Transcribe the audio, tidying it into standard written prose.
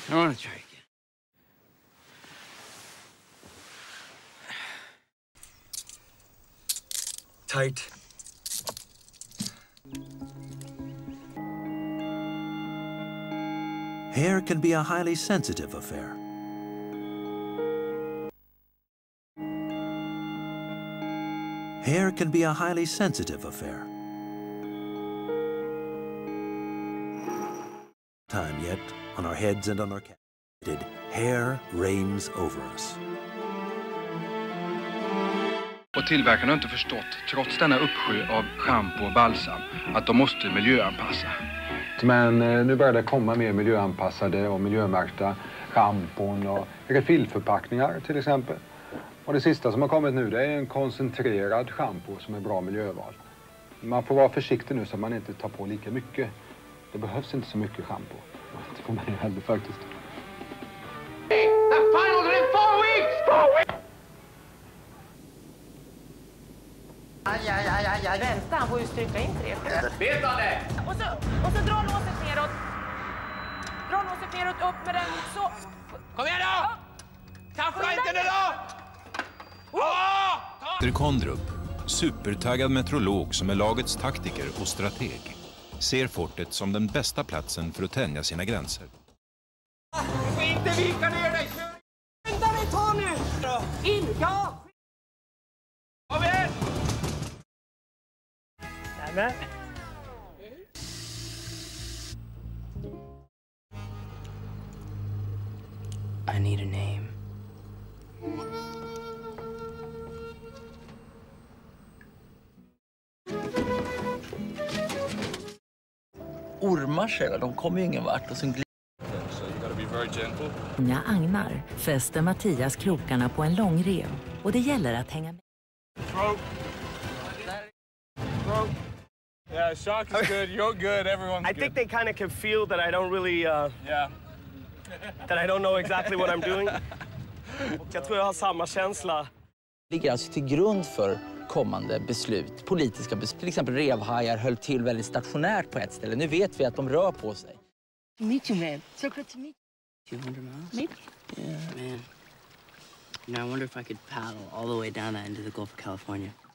I want to try again. Tight. Hair can be a highly sensitive affair. Hair can be a highly sensitive affair. Time yet, on our heads and on our cats, hair reigns over us. Och tillverkarna har inte förstått, trots denna uppsjö av shampoo och balsam, att de måste miljöanpassa. Men nu börjar det komma mer miljöanpassade och miljömärkta schampon och refillförpackningar till exempel. Och det sista som har kommit nu, det är en koncentrerad shampoo som är bra miljöval. Man får vara försiktig nu så att man inte tar på lika mycket. Det behövs inte så mycket shampoo. Det får man ju heller faktiskt. The finals are in 4 weeks! Aj. Vänta, han får ju stryka in 3. Vet han det? Och så dra låset neråt. Dra låset neråt, upp med den. Så. Kom igen då! Tappa inte nu då! Kondrup, supertaggad meteorolog som är lagets taktiker och strateg, ser fortet som den bästa platsen för att tänja sina gränser. Du får inte vika ner dig! Vänta dig, ta nu! In! Ja! Kom igen! Nämen. I need a name. Ormar säger de kommer ju ingen vart och sen Många agnar fäster Mattias krokarna på en lång rev och det gäller att hänga med. Yeah, Shark is good. You're good. Everyone's good. I think they kind of can feel that I don't really, that I don't know exactly what I'm doing. Och jag tror jag har samma känsla. Det ligger alltså till grund för kommande beslut, politiska beslut. Till exempel revhajar höll till väldigt stationärt på ett ställe. Nu vet vi att de rör på sig. Meet you, man. So good to meet you. 200 miles? Maybe. Yeah, man. You know, I wonder if I could paddle all the way down that into the Gulf of California.